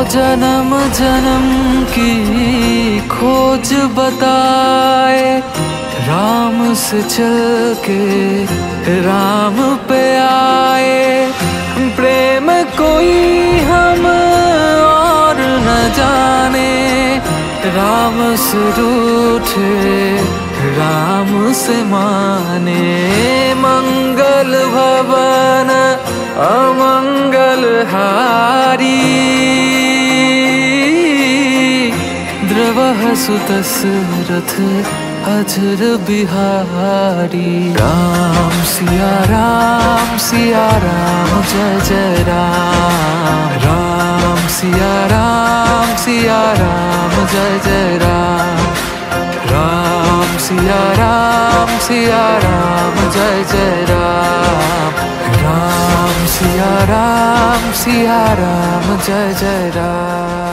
जन्म जन्म की खोज बताए, राम से चल के राम पे आए। प्रेम कोई हम और न जाने, राम से रूठे राम से माने। मंगल भवन अमंगल हारी, द्रवः सुतस्य रथ अजर बिहारी। राम सिया राम जय जय राम। राम सिया राम जय जय राम। राम सिया राम जय जय राम। राम सिया राम जय जय राम।